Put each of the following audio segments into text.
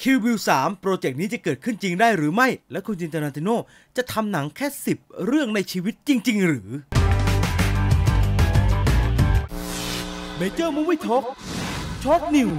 คิวบิล3โปรเจกต์นี้จะเกิดขึ้นจริงได้หรือไม่และคุณจินตนาติโนจะทำหนังแค่10เรื่องในชีวิตจริงๆหรือเมเจอร์มูฟวี่ทอล์กช็อตนิว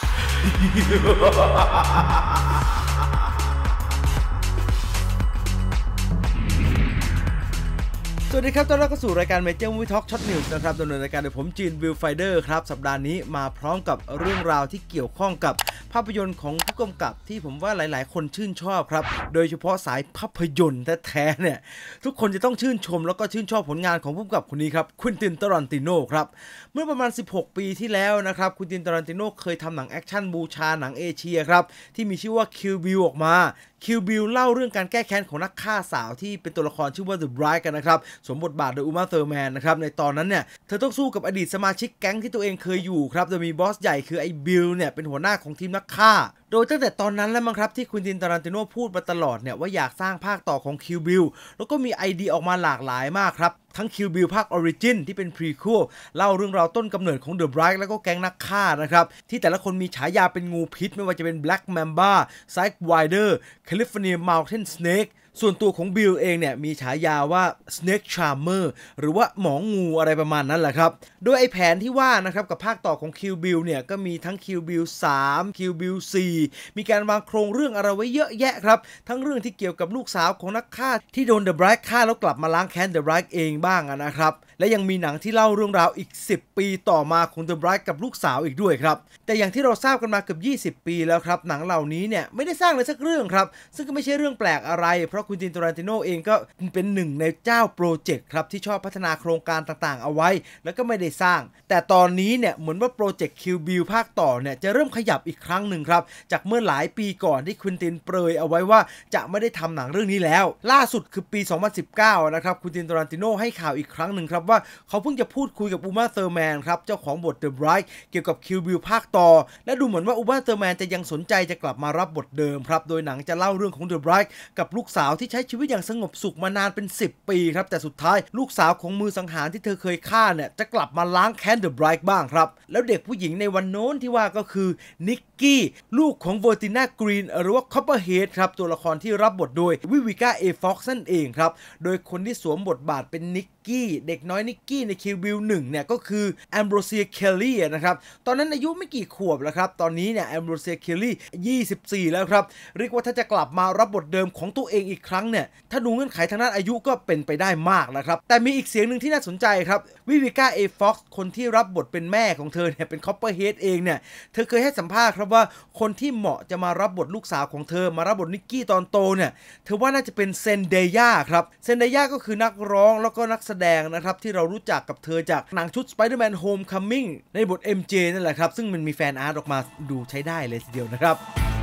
สวัสดีครับต้อนรับเข้าสู่รายการ Major Movie Talk Short News นะครับดำเนินรายการโดยผมจีนวิลไฟเดอร์ครับสัปดาห์นี้มาพร้อมกับเรื่องราวที่เกี่ยวข้องกับภาพยนตร์ของผู้กำกับที่ผมว่าหลายๆคนชื่นชอบครับโดยเฉพาะสายภาพยนตร์แท้ๆเนี่ยทุกคนจะต้องชื่นชมแล้วก็ชื่นชอบผลงานของผู้กำกับคนนี้ครับควินติน ตารันติโนครับเมื่อประมาณ16ปีที่แล้วนะครับควินติน ตารันติโนเคยทำหนังแอคชั่นบูชาหนังเอเชียครับที่มีชื่อว่า Kill Bill ออกมาคิวบิลเล่าเรื่องการแก้แค้นของนักฆ่าสาวที่เป็นตัวละครชื่อว่า The Bride กันนะครับสวมบทบาทโดยอูมา เทอร์แมนนะครับในตอนนั้นเนี่ยเธอต้องสู้กับอดีตสมาชิกแก๊งที่ตัวเองเคยอยู่ครับโดยมีบอสใหญ่คือไอ้บิลเนี่ยเป็นหัวหน้าของทีมนักฆ่าโดยตั้งแต่ตอนนั้นแล้วมั้งครับที่ควินติน ตารันติโนพูดมาตลอดเนี่ยว่าอยากสร้างภาคต่อของคิวบิลแล้วก็มีไอเดียออกมาหลากหลายมากครับทั้งคิวบิลภาคออริจินที่เป็นพรีควลเล่าเรื่องราวต้นกำเนิดของ The Bride แล้วก็แก๊งนักฆ่านะครับที่แต่ละคนมีฉายาเป็นงูพิษไม่ว่าจะเป็น Black Mamba Sidewinder California Mountain Snake ส่วนตัวของบิลเองเนี่ยมีฉายาว่า Snake Charmer หรือว่าหมองูอะไรประมาณนั้นแหละครับโดยไอแผนที่ว่านะครับกับภาคต่อของ Kill Bill เนี่ยก็มีทั้ง Kill Bill 3 Kill Bill 4มีการวางโครงเรื่องอะไรไว้เยอะแยะครับทั้งเรื่องที่เกี่ยวกับลูกสาวของนักฆ่าที่โดน The Bride ฆ่าแล้วกลับมาล้างแค้น The Bride เองบ้างนะครับและยังมีหนังที่เล่าเรื่องราวอีก10ปีต่อมาของ The Bride กับลูกสาวอีกด้วยครับแต่อย่างที่เราทราบกันมาเกือบ20ปีแล้วครับหนังเหล่านี้เนี่ยไม่ได้สร้างเลยสักเรื่องครับซึ่งก็ไม่ใช่เรื่องแปลกอะไรเพราะคุณจิน ตารันติโนเองก็เป็นหนึ่งในเจ้าโปรเจกต์ครับที่ชอบพัฒนาโครงการต่างๆเอาไว้แล้วก็ไม่ได้สร้างแต่ตอนนี้เนี่ยเหมือนว่าโปรเจกต์ Kill Bill ภาคต่อเนี่ยจะเริ่มขยับอีกครั้งหนึ่งครับจากเมื่อหลายปีก่อนที่ควินตินเปรยเอาไว้ว่าจะไม่ได้ทำหนังเรื่องนี้แล้วล่าสุดคือปี2019นะครับควินติน ตารันติโนให้ข่าวอีกครั้งหนึ่งครับว่าเขาเพิ่งจะพูดคุยกับอูมา เทอร์แมนครับเจ้าของบท The Bride เกี่ยวกับ Kill Bill ภาคต่อและดูเหมือนว่าอูมา เทอร์แมนจะยังสนใจจะกลับมารับบทเดิมครับโดยหนังจะเล่าเรื่องของ The Bride กับลูกสาวที่ใช้ชีวิตอย่างสงบสุขมานานเป็น10ปีครับแต่สุดท้ายลูกสาวของมือสังหารที่เธอเคยฆ่าเนี่ยจะกลับมาล้างแค้น The Bride บ้างครับแล้วเด็กผู้หญิงในวันโน้นที่ว่าก็คือนิกกี้ลูกของเวอร์ติน่ากรีนหรือว่าคอปเปอร์เฮดครับตัวละครที่รับบทโดยวิวิก้า เอ ฟ็อกซ์นั่นเองครับโดยคนที่สวมบทบาทเป็นนิกกี้เด็กน้อยนิกกี้ใน Kill Bill 1เนี่ยก็คือแอมโบรเซีย เคลลี่นะครับตอนนั้นอายุไม่กี่ขวบแล้วครับตอนนี้เนี่ยแอมโบรเซีย เคลลี่24แล้วครับเรียกว่าถ้าจะกลับมารับบทเดิมของตัวเองอีกครั้งเนี่ยถ้าดูเงื่อนไขทางด้านอายุก็เป็นไปได้มากนะครับแต่มีอีกเสียงหนึ่งที่น่าสนใจครับวิวิก้า เอ ฟ็อกซ์คนที่รับบทเป็นแม่ของเธอเนี่ยเป็นคอปเปอร์เฮดเองเนี่ยเธอเคยให้สัมภาษณ์ครับว่าคนที่เหมาะจะมารับบทลูกสาวของเธอมารับบทนิกกี้ตอนโตเนี่ยเธอว่าน่าจะเป็นเซนเดย่าครับเซนเดย่าก็คือนักร้องแล้วก็นักแสดงนะครับที่เรารู้จักกับเธอจากหนังชุด Spider-Man Homecoming ในบท MJ นั่นแหละครับซึ่งมันมีแฟนอาร์ตออกมาดูใช้ได้เลยทีเดียวนะครับ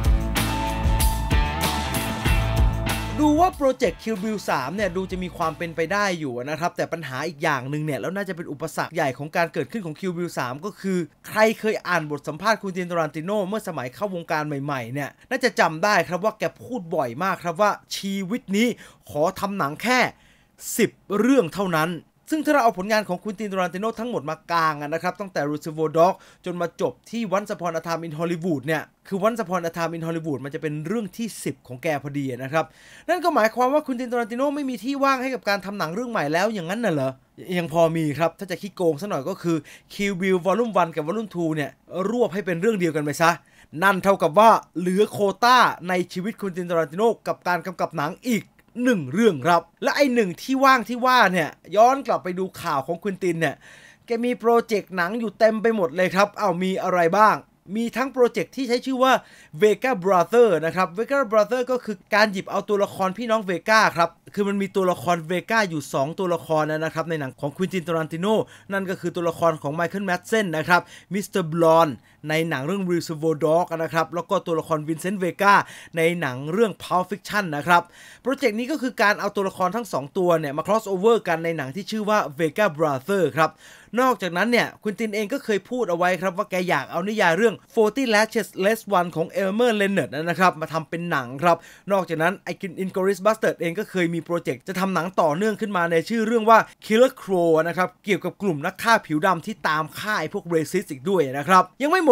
ดูว่าโปรเจกต์ Kill Bill 3เนี่ยดูจะมีความเป็นไปได้อยู่นะครับแต่ปัญหาอีกอย่างหนึ่งเนี่ยแล้วน่าจะเป็นอุปสรรคใหญ่ของการเกิดขึ้นของ Kill Bill 3ก็คือใครเคยอ่านบทสัมภาษณ์คุณจิน ตารันติโนเมื่อสมัยเข้าวงการใหม่ๆเนี่ยน่าจะจำได้ครับว่าแกพูดบ่อยมากครับว่าชีวิตนี้ขอทำหนังแค่10เรื่องเท่านั้นซึ่งถ้าเราเอาผลงานของควินติน ตารันติโนทั้งหมดมากางนะครับตั้งแต่ Reservoir Dogs จนมาจบที่ Once Upon a Time in Hollywood เนี่ยคือ Once Upon a Time in Hollywood มันจะเป็นเรื่องที่10ของแกพอดีนะครับนั่นก็หมายความว่าควินติน ตารันติโนไม่มีที่ว่างให้กับการทำหนังเรื่องใหม่แล้วอย่างนั้นน่ะเหรอยังพอมีครับถ้าจะขี้โกงซะหน่อยก็คือ Kill Bill Volume 1 กับ Volume 2 เนี่ยรวบให้เป็นเรื่องเดียวกันไปซะนั่นเท่ากับว่าเหลือโควต้าในชีวิตควินติน ตารันติโนกับการกำกับหนังอีก1เรื่องครับและไอ้หนึ่งที่ว่างที่ว่าเนี่ยย้อนกลับไปดูข่าวของควินตินเนี่ยแกมีโปรเจกต์หนังอยู่เต็มไปหมดเลยครับมีอะไรบ้างมีทั้งโปรเจกต์ที่ใช้ชื่อว่า Vega Brother นะครับ Vega Brother ก็คือการหยิบเอาตัวละครพี่น้องเวก้าครับคือมันมีตัวละครเวก้าอยู่2ตัวละครนะครับในหนังของควินติน ตารันติโนนั่นก็คือตัวละครของไมเคิล แมดเซนนะครับมิสเตอร์บลอนในหนังเรื่อง Reservoir Dogs นะครับแล้วก็ตัวละครวินเซนต์ เวก้าในหนังเรื่อง Pulp Fiction นะครับโปรเจกต์นี้ก็คือการเอาตัวละครทั้ง2ตัวเนี่ยมา cross over กันในหนังที่ชื่อว่า Vega Brother ครับนอกจากนั้นเนี่ยควินตินเองก็เคยพูดเอาไว้ครับว่าแกอยากเอานิยายเรื่อง40 Lashes Less One ของเอลเมอร์ เลนเนอร์ดนะครับมาทำเป็นหนังครับนอกจากนั้นไอ้Inglourious Basterds เองก็เคยมีโปรเจกต์จะทำหนังต่อเนื่องขึ้นมาในชื่อเรื่องว่า Killer Crow นะครับเกี่ยวกับกลุ่มนักฆ่าผิวดำที่ตามฆ่าไอ้พวกเรซิสต์อีกด้วยนะครับยังไม่หมด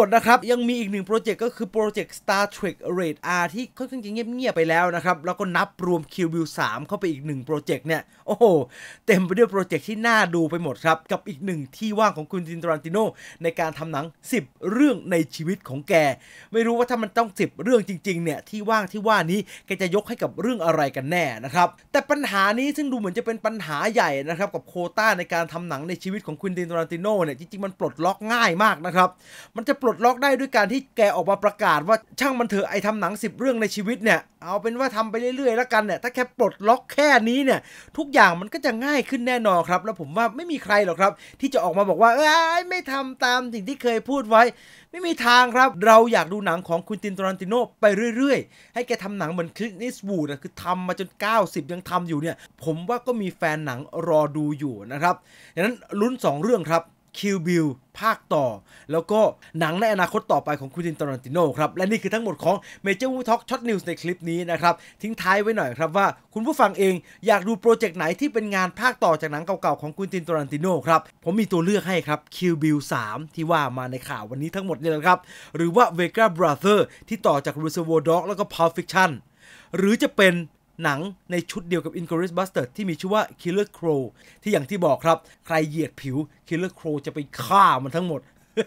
ดนะครับยังมีอีกหนึ่งโปรเจกต์ก็คือโปรเจกต์ Star Trek Red R ที่ค่อนข้างจะเงียบๆไปแล้วนะครับแล้วก็นับรวม Kill Bill 3เข้าไปอีก1โปรเจกต์เนี่ยโอ้โหเต็มไปด้วยโปรเจกต์ที่น่าดูไปหมดครับกับอีก1ที่ว่างของคุณควินติน ทารันติโนในการทำหนัง10เรื่องในชีวิตของแกไม่รู้ว่าถ้ามันต้อง10เรื่องจริงๆเนี่ยที่ว่างที่ว่านี้แกจะยกให้กับเรื่องอะไรกันแน่นะครับแต่ปัญหานี้ซึ่งดูเหมือนจะเป็นปัญหาใหญ่นะครับกับโควต้าในการทำหนังในชีวิตของควินติน ทารันติโนเนี่ยจริงๆมันปลดล็อกง่ายมากนะครับมันจะปลดล็อกได้ด้วยการที่แกออกมาประกาศว่าช่างมันเถอะไอ้ทำหนัง10เรื่องในชีวิตเนี่ยเอาเป็นว่าทำไปเรื่อยๆแล้วกันเนี่ยถ้าแค่ปลดล็อกแค่นี้เนี่ยทุกอย่างมันก็จะง่ายขึ้นแน่นอนครับแล้วผมว่าไม่มีใครหรอกครับที่จะออกมาบอกว่าไม่ทำตามสิ่งที่เคยพูดไว้ไม่มีทางครับเราอยากดูหนังของควินติน ทารันติโนไปเรื่อยๆให้แกทำหนังเหมือนคลินต์ อีสต์วูดคือทำมาจน90ยังทำอยู่เนี่ยผมว่าก็มีแฟนหนังรอดูอยู่นะครับดังนั้นลุ้น2เรื่องครับKill Bill ภาคต่อแล้วก็หนังในอนาคตต่อไปของควินติน ทารันติโนครับและนี่คือทั้งหมดของ Major Movie Talk Short News ในคลิปนี้นะครับทิ้งท้ายไว้หน่อยครับว่าคุณผู้ฟังเองอยากดูโปรเจกต์ไหนที่เป็นงานภาคต่อจากหนังเก่าๆของควินติน ทารันติโนครับผมมีตัวเลือกให้ครับ Kill Bill 3 ที่ว่ามาในข่าววันนี้ทั้งหมดนี่แหละครับหรือว่า Vega Brother ที่ต่อจาก Reservoir Dogs แล้วก็ Pulp Fiction หรือจะเป็นหนังในชุดเดียวกับ Inglourious Basterds ที่มีชื่อว่า Killer Crow ที่อย่างที่บอกครับใครเหยียดผิว Killer Crow จะไปฆ่ามันทั้งหมด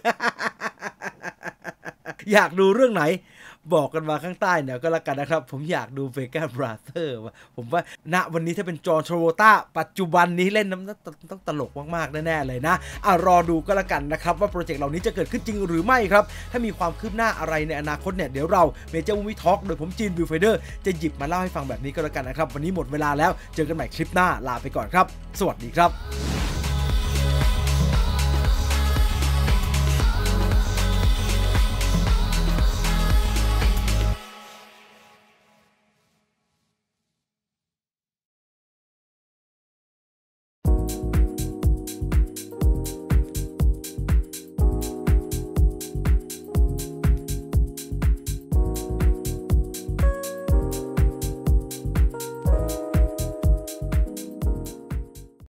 อยากดูเรื่องไหนบอกกันมาข้างใต้เนี่ยก็แล้วกันนะครับผมอยากดู Vega Brother ผมว่าณวันนี้ถ้าเป็นจอห์น ทราโวลตาปัจจุบันนี้เล่นน้ำต้องตลกมากๆแน่ๆเลยนะรอดูก็แล้วกันนะครับว่าโปรเจกต์เหล่านี้จะเกิดขึ้นจริงหรือไม่ครับถ้ามีความคืบหน้าอะไรในอนาคตเนี่ยเดี๋ยวเรา Major Movie Talk โดยผมจีน Viewfinder จะหยิบมาเล่าให้ฟังแบบนี้ก็แล้วกันนะครับวันนี้หมดเวลาแล้วเจอกันใหม่คลิปหน้าลาไปก่อนครับสวัสดีครับ